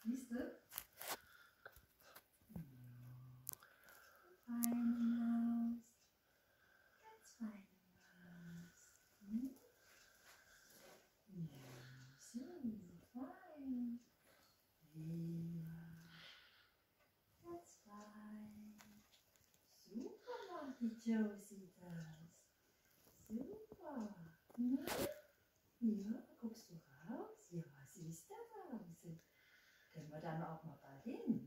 Siehst du? Feine Maus. Ganz feine Maus. Hm? Ja, so fein. Ja, ganz fein. Super macht die Josie das. Super. Hm? Ja, guckst du raus? Ja, was ist da draußen? Können wir dann auch mal bald hin?